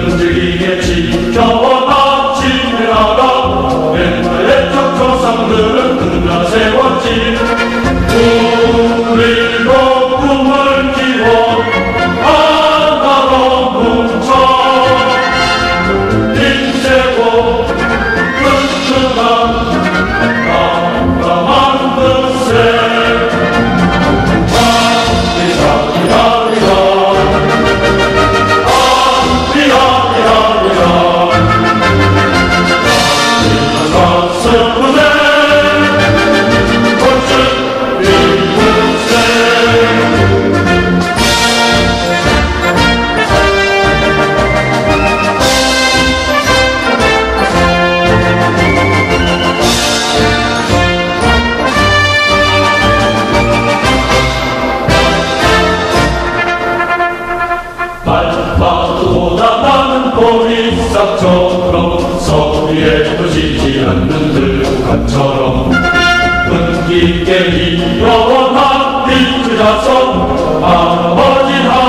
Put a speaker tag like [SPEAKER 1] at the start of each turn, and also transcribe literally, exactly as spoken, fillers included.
[SPEAKER 1] 끈질기게 지켜와 지내라가 옛날의 조상들은 흔들어 세웠지. 우리도 꿈을 키워 하나로 뭉쳐 힘세고 튼튼한 나라 만들세. 발바보다 나는 보리싹처럼 서리에 부시지 않는 들판처럼 끈 깊게 일어나 비트자서 할아버지